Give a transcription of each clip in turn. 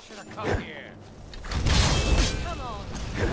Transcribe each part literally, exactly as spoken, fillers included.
should have come here. Come on.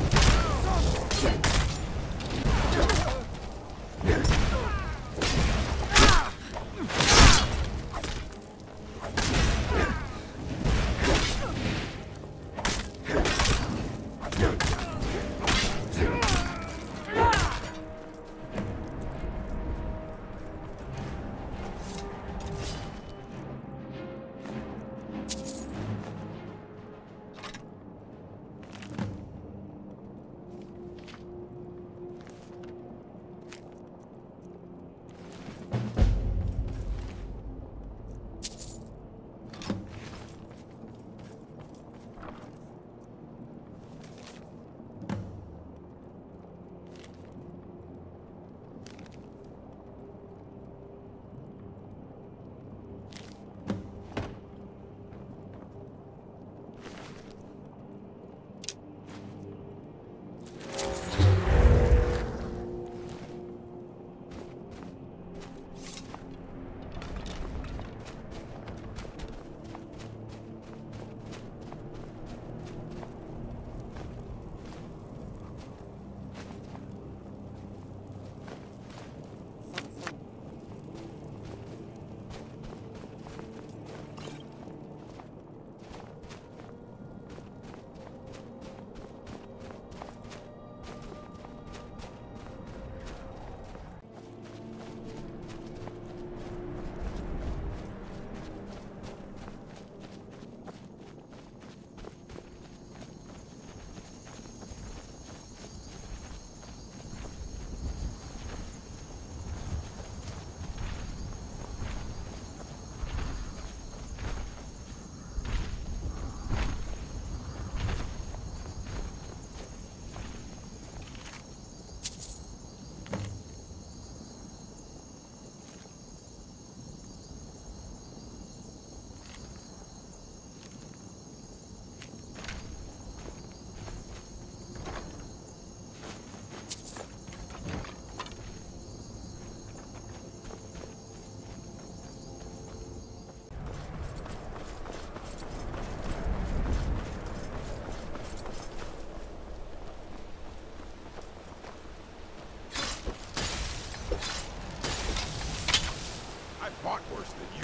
Fought worse than you.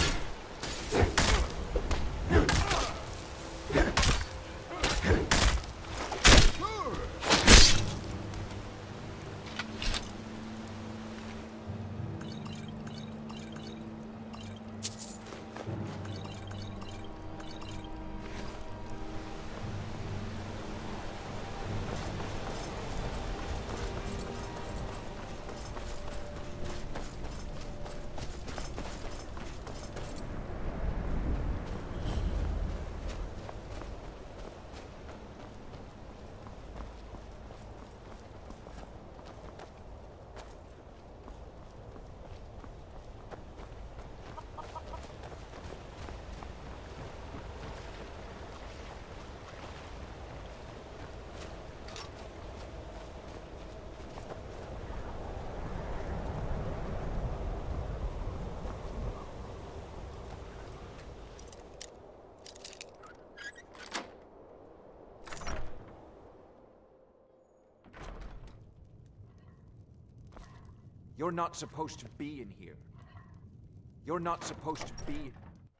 You're not supposed to be in here. You're not supposed to be...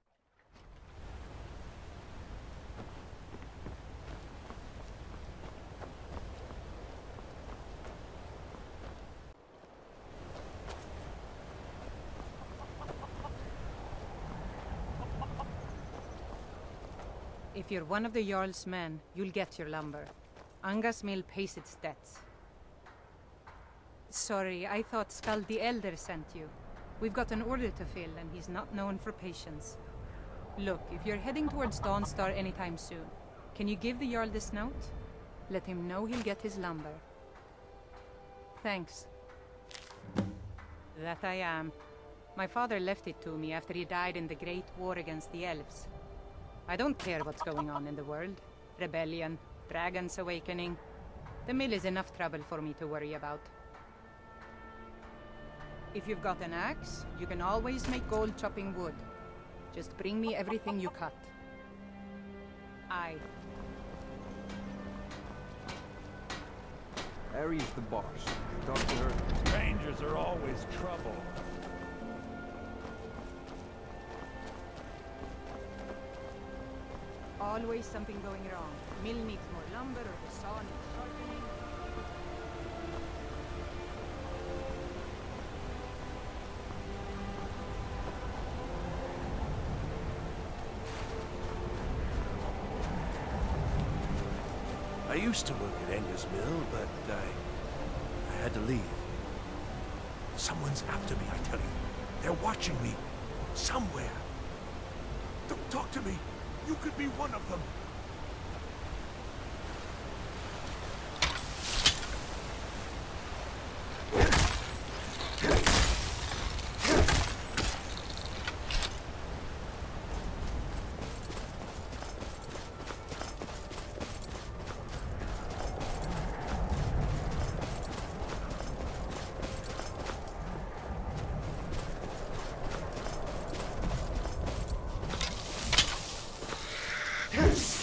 If you're one of the Jarl's men, you'll get your lumber. Angus Mill pays its debts. Sorry, I thought Skald the Elder sent you. We've got an order to fill, and he's not known for patience. Look, if you're heading towards Dawnstar anytime soon, can you give the Jarl this note? Let him know he'll get his lumber. Thanks. That I am. My father left it to me after he died in the Great War against the Elves. I don't care what's going on in the world. Rebellion, dragons awakening. The mill is enough trouble for me to worry about. If you've got an axe, you can always make gold chopping wood. Just bring me everything you cut. Aye. Harry's the boss. Doctor. Strangers are always trouble. Always something going wrong. Mill needs more lumber, or the saw needs sharpening. I used to work at Ender's Mill, but I... I had to leave. Someone's after me, I tell you. They're watching me. Somewhere. Don't talk to me. You could be one of them. Yes!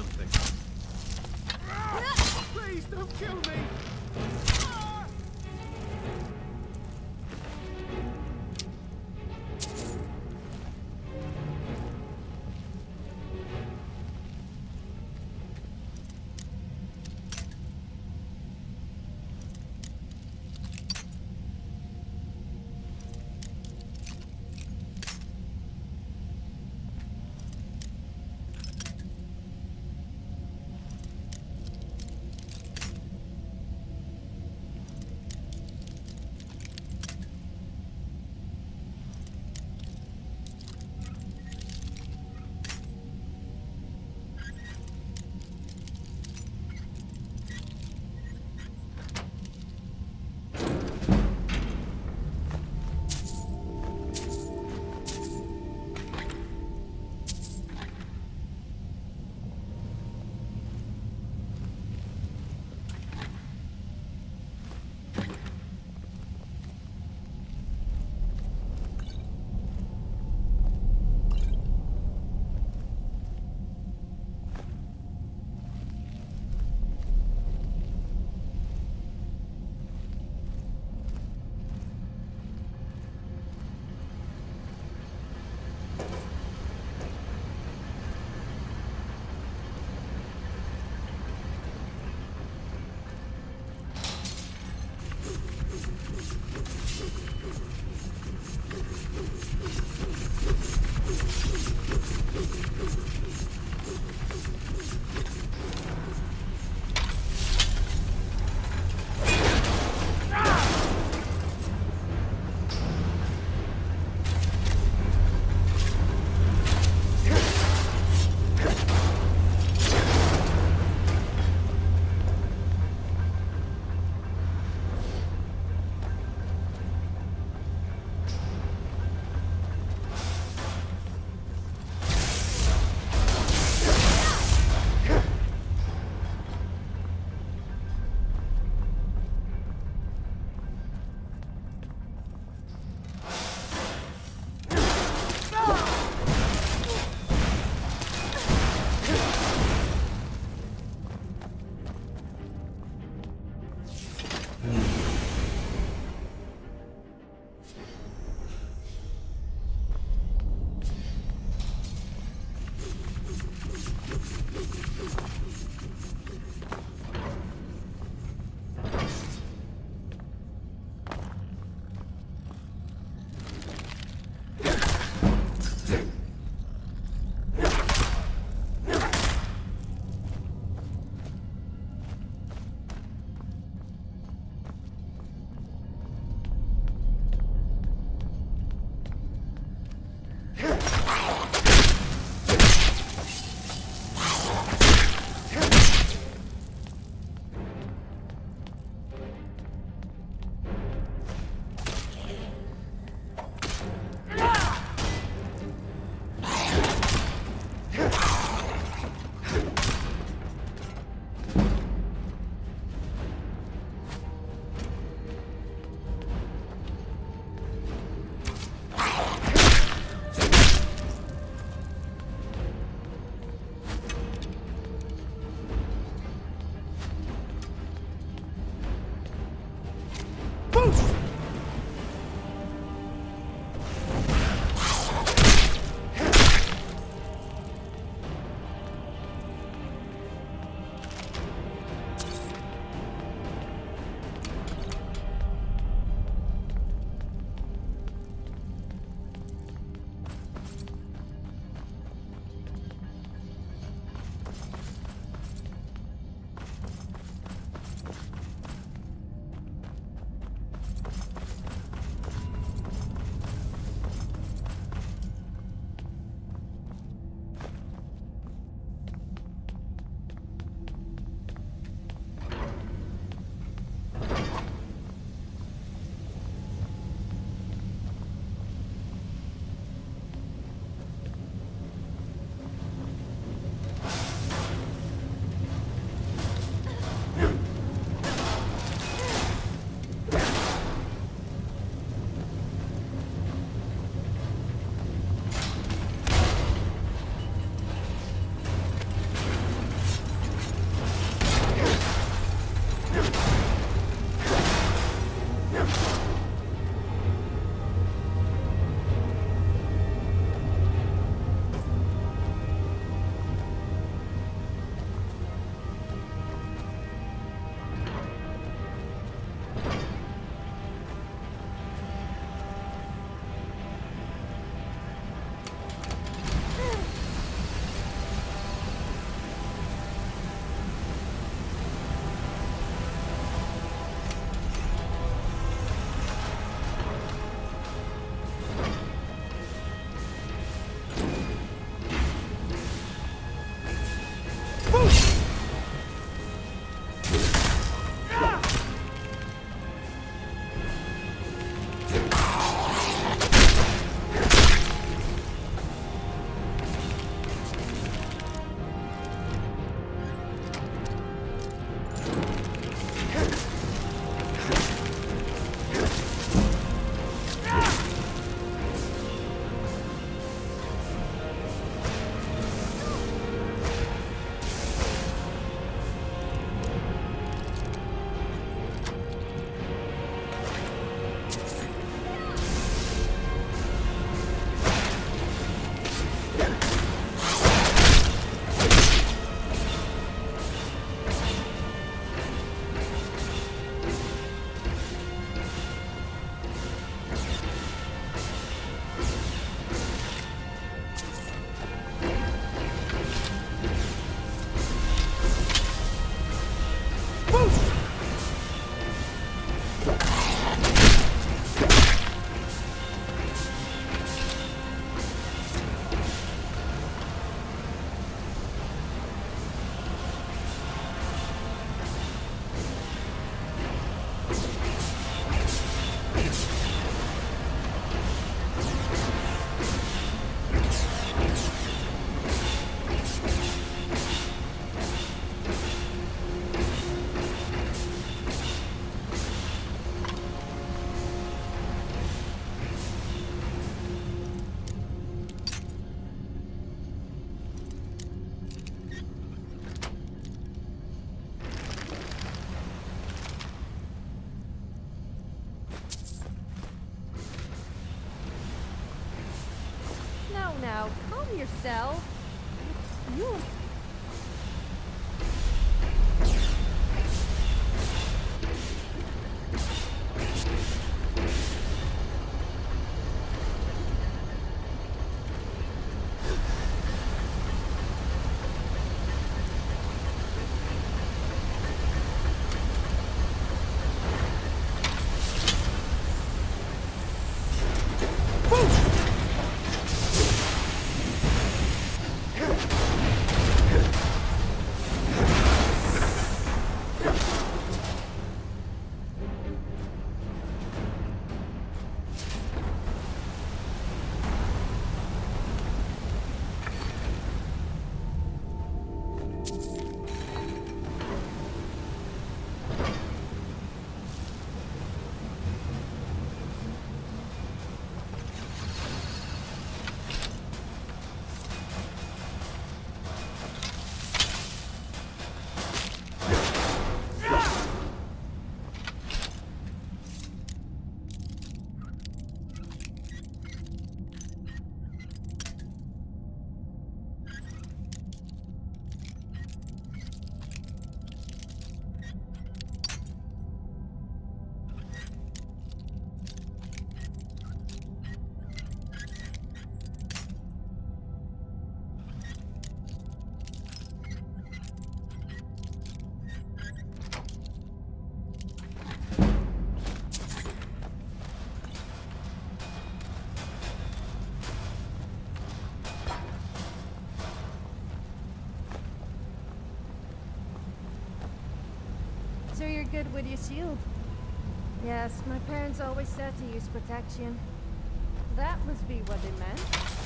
something. Please don't kill me! Cell? You. So you're good with your shield? Yes, my parents always said to use protection. That must be what they meant.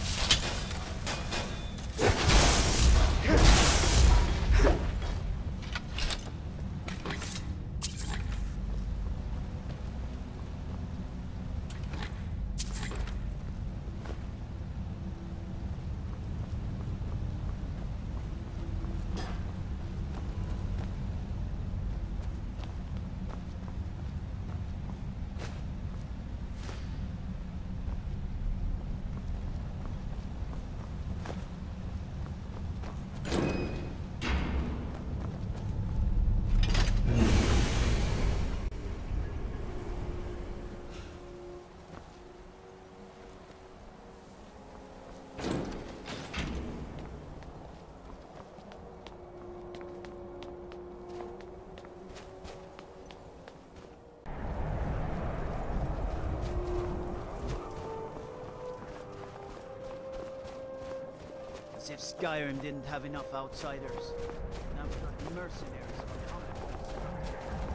As if Skyrim didn't have enough outsiders. Now we've got mercenaries on top.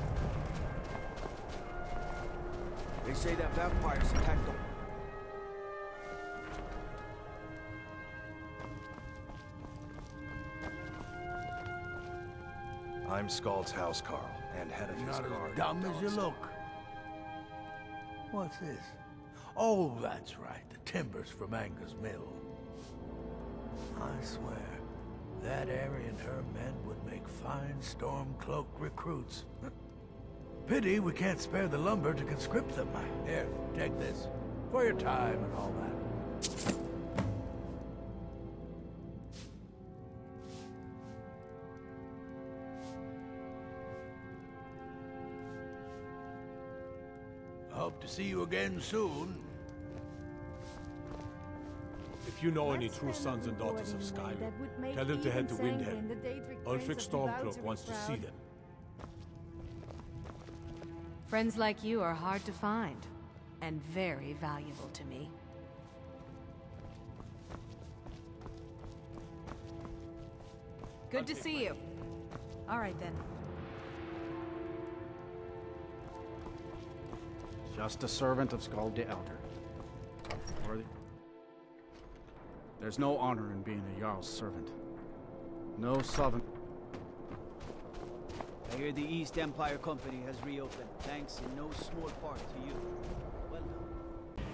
They say that vampires attacked them. I'm Skald's housecarl, and head of You're his not guard. as dumb as you look. What's this? Oh, that's right. The timbers from Anger's Mill. I swear, that Ari and her men would make fine Stormcloak recruits. Pity we can't spare the lumber to conscript them. Here, take this. For your time and all that. Hope to see you again soon. If you know any true sons and daughters of Skyrim, tell them to head to Windhelm. Ulfric Stormcloak wants to see them. Friends like you are hard to find, and very valuable to me. Good to see you. All right then. Just a servant of Skald the Elder. Worthy. There's no honor in being a Jarl's servant. No sovereign. I hear the East Empire Company has reopened, thanks in no small part to you. Well done.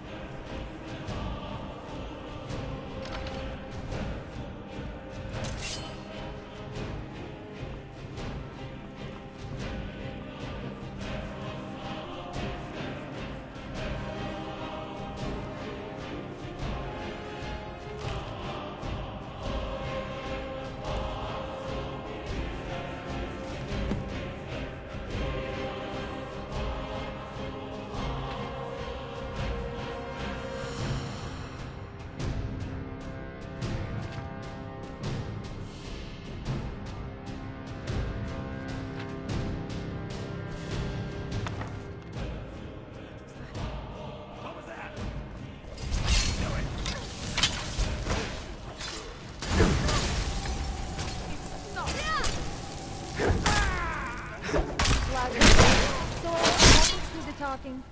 talking.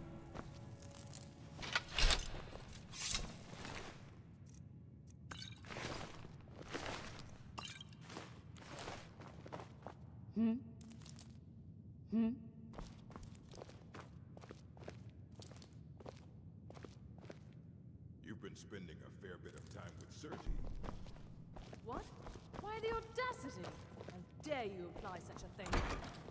Hmm? Hmm? You've been spending a fair bit of time with Sergi. What? Why the audacity? How dare you imply such a thing?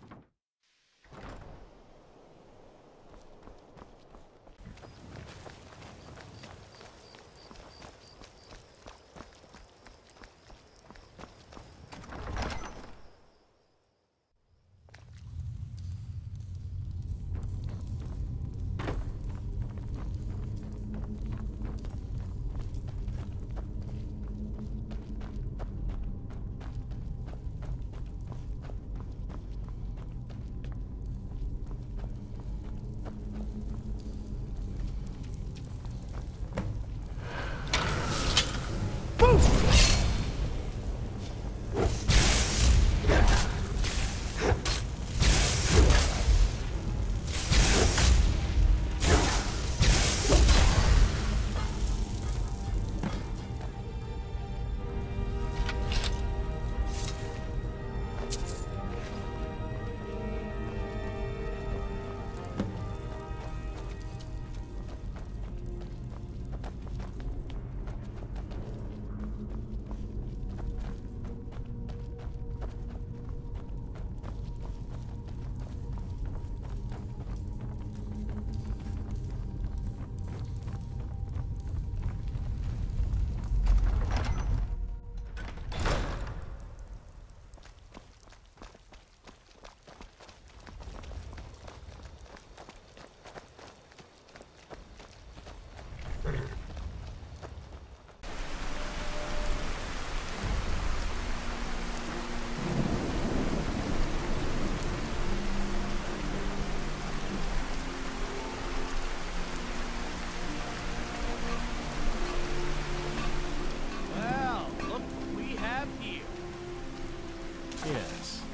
Yes.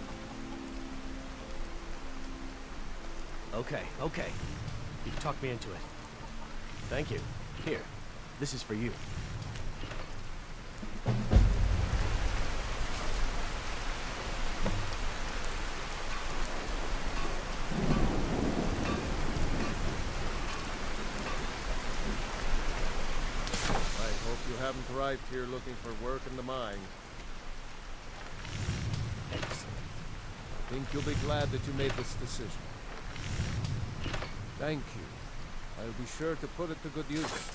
Okay, okay. You've talked me into it. Thank you. Here, this is for you. I hope you haven't arrived here looking for work in the mine. I think you'll be glad that you made this decision. Thank you. I'll be sure to put it to good use.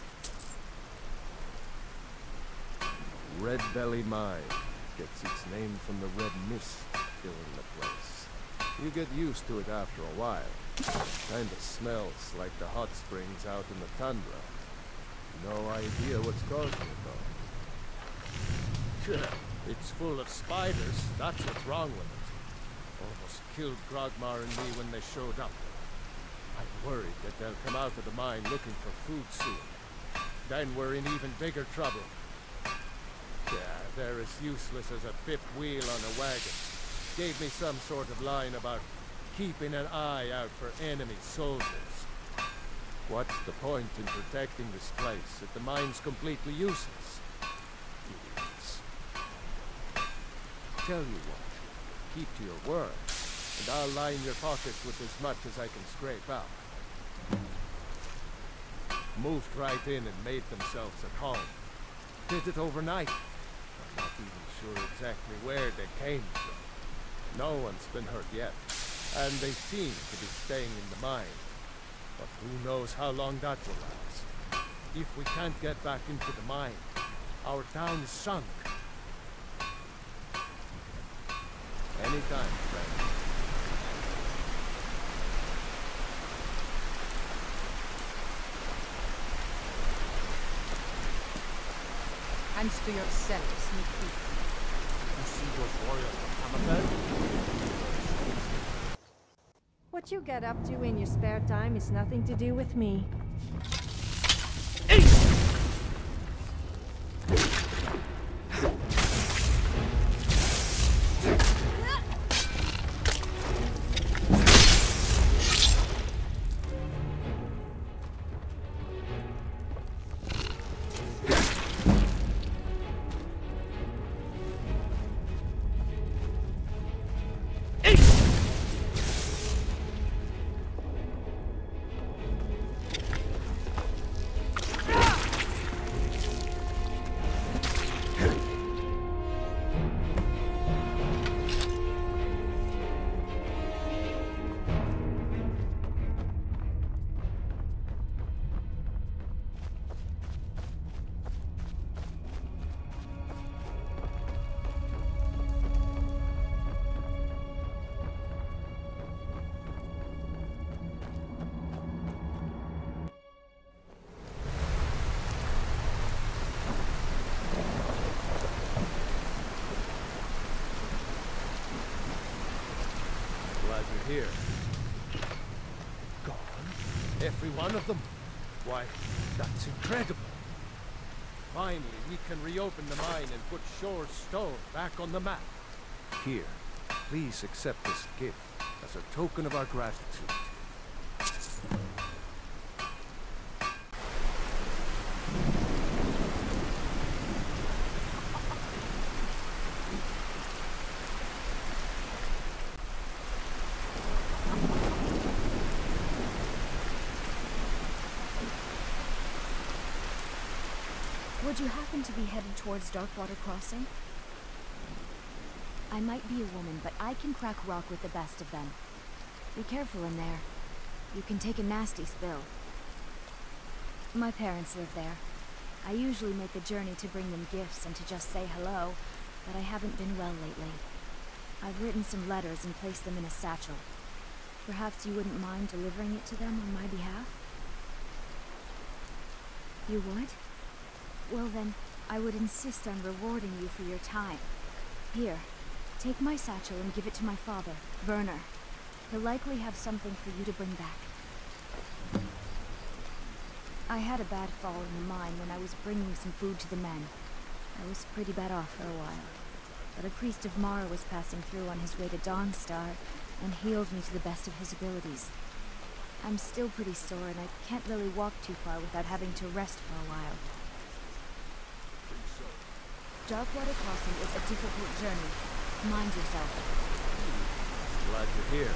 Red Belly Mine gets its name from the red mist filling the place. You get used to it after a while. Kinda smells like the hot springs out in the tundra. No idea what's causing it though. It's full of spiders, that's what's wrong with it. Almost killed Grogmar and me when they showed up. I'm worried that they'll come out of the mine looking for food soon. Then we're in even bigger trouble. Yeah, they're as useless as a fifth wheel on a wagon. Gave me some sort of line about keeping an eye out for enemy soldiers. What's the point in protecting this place if the mine's completely useless? Idiots. Tell you what, keep to your word, and I'll line your pockets with as much as I can scrape out. Moved right in and made themselves at home. Did it overnight. I'm not even sure exactly where they came from. No one's been hurt yet, and they seem to be staying in the mine. But who knows how long that will last. If we can't get back into the mine, our town is sunk. Anytime, friend. Hands to yourself, sneak thief. You see those warriors from Hammerfell? What you get up to in your spare time is nothing to do with me. Glad you're here. Gone? Every one of them? Why, that's incredible. Finally, we can reopen the mine and put Shore's Stone back on the map. Here, please accept this gift as a token of our gratitude. Would you happen to be headed towards Darkwater Crossing? I might be a woman, but I can crack rock with the best of them. Be careful in there. You can take a nasty spill. My parents live there. I usually make the journey to bring them gifts and to just say hello, but I haven't been well lately. I've written some letters and placed them in a satchel. Perhaps you wouldn't mind delivering it to them on my behalf? You would? Well then, I would insist on rewarding you for your time. Here, take my satchel and give it to my father, Werner. He'll likely have something for you to bring back. I had a bad fall in the mine when I was bringing some food to the men. I was pretty bad off for a while. But a priest of Mara was passing through on his way to Dawnstar and healed me to the best of his abilities. I'm still pretty sore and I can't really walk too far without having to rest for a while. Darkwater Crossing is a difficult journey. Mind yourself. Glad you're here.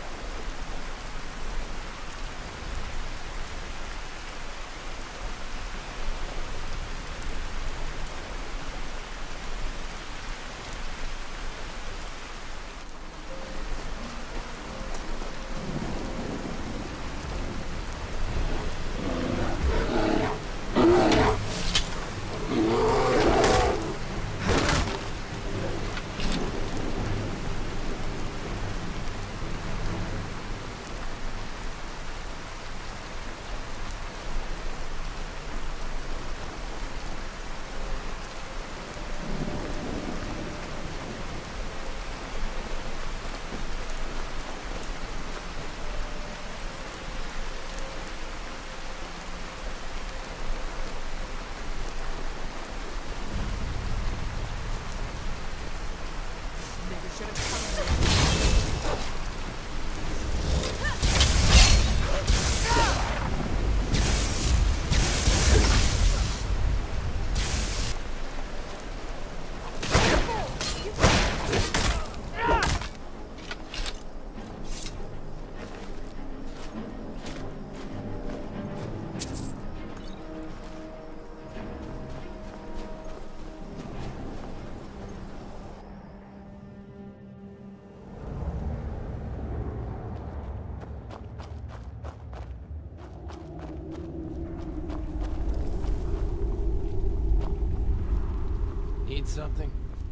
Need something?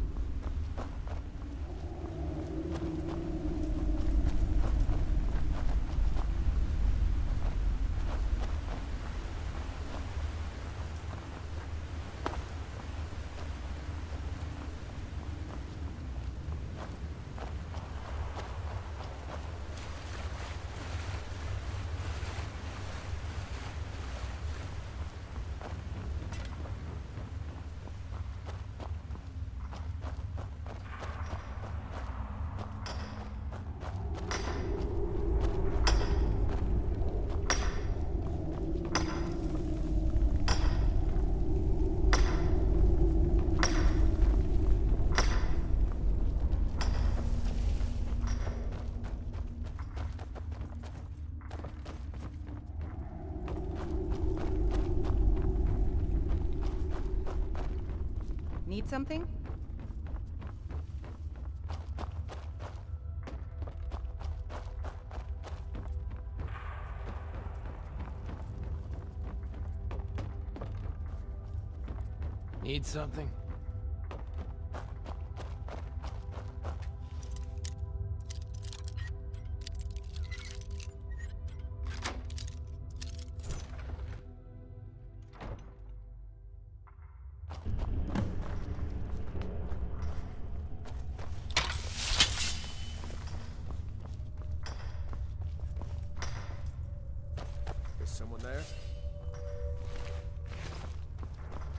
Need something? Need something?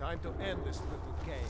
Time to end this little game.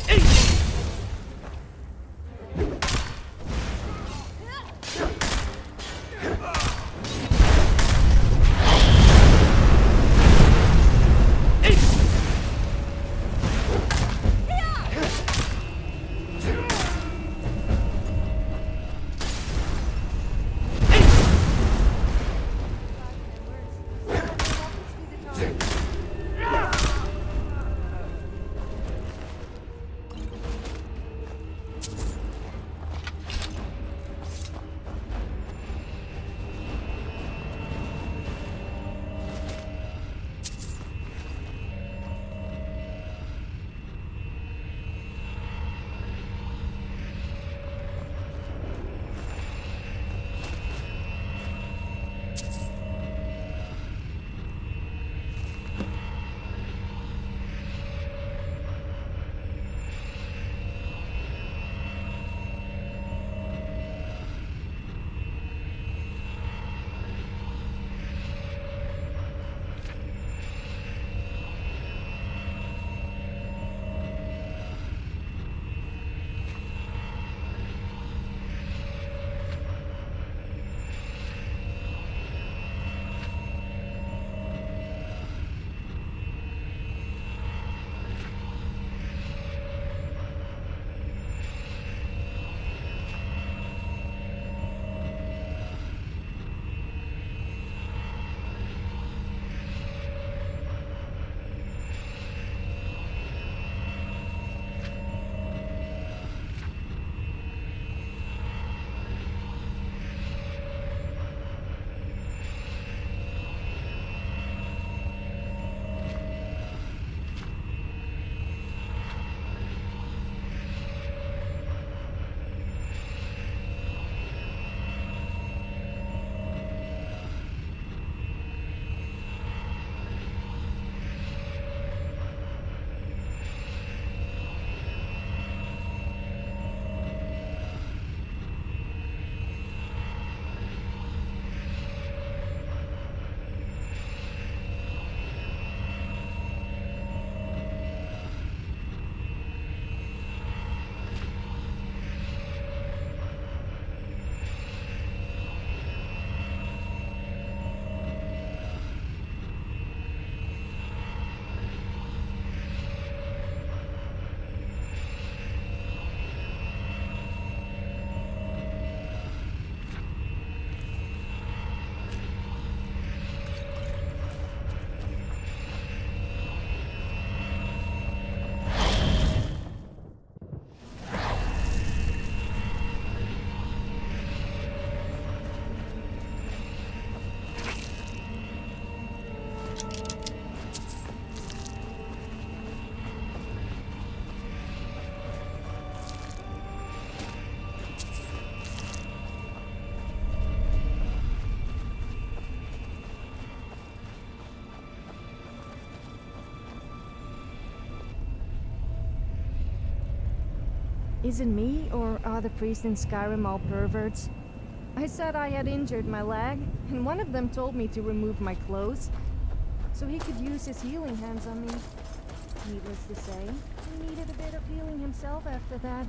Is it me, or are the priests in Skyrim all perverts? I said I had injured my leg, and one of them told me to remove my clothes, so he could use his healing hands on me. Needless to say, he needed a bit of healing himself after that.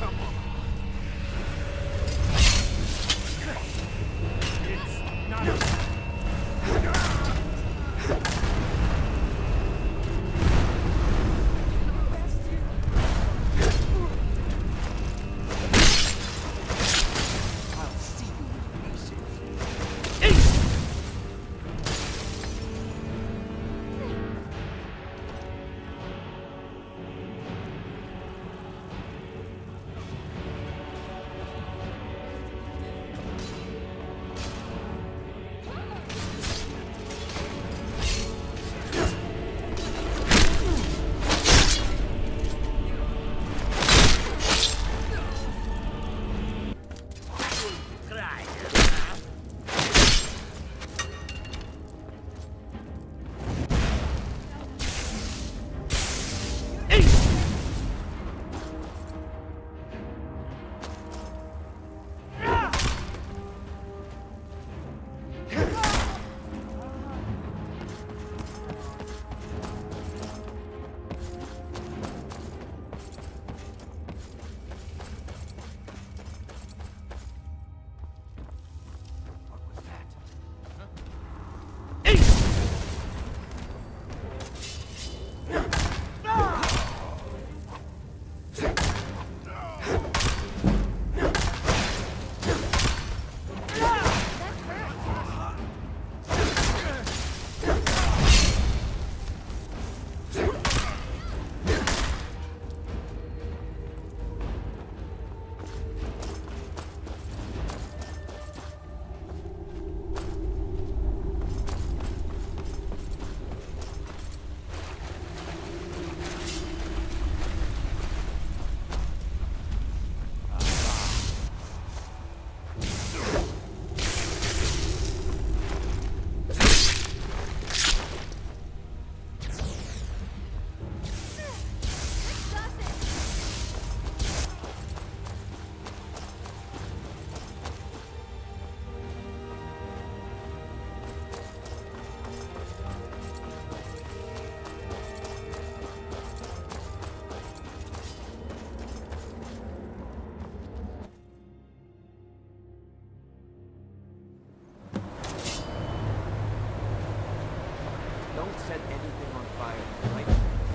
Don't set anything on fire, right?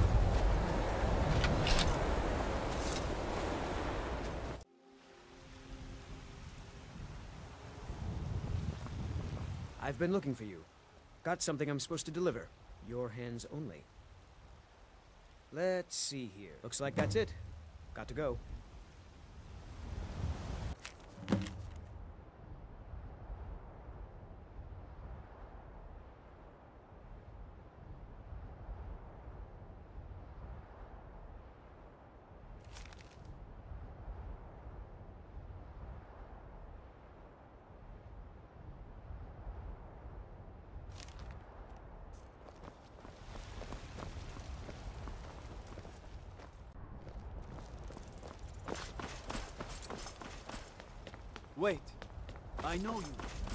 I've been looking for you. Got something I'm supposed to deliver. Your hands only. Let's see here. Looks like that's it. Got to go. Wait, I know you.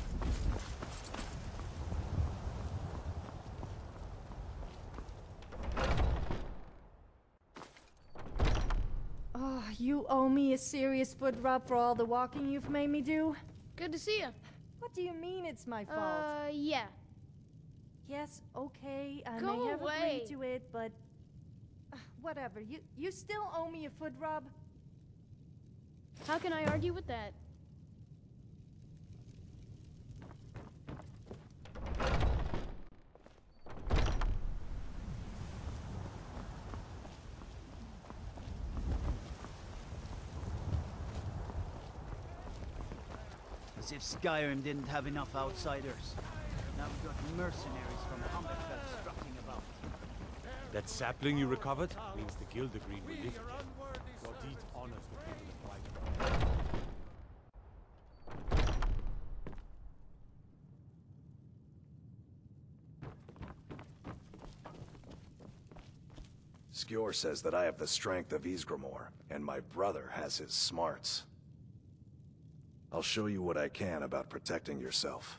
Oh, you owe me a serious foot rub for all the walking you've made me do. Good to see you. What do you mean it's my fault? Uh, yeah. Yes, okay, I Go may have away. agreed to it, but... Uh, whatever, you, you still owe me a foot rub? How can I argue with that? As if Skyrim didn't have enough outsiders. Now we've got mercenaries from Humberfell strutting about. That sapling you recovered means the guild agreed we lift. Your deed honors the people of White. Skjor says that I have the strength of Ysgramor, and my brother has his smarts. I'll show you what I can about protecting yourself.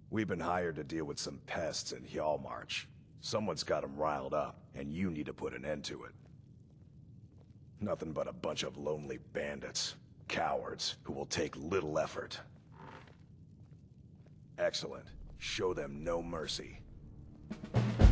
We've been hired to deal with some pests in Hjalmarch. Someone's got them riled up, and you need to put an end to it. Nothing but a bunch of lonely bandits. Cowards who will take little effort. Excellent. Show them no mercy.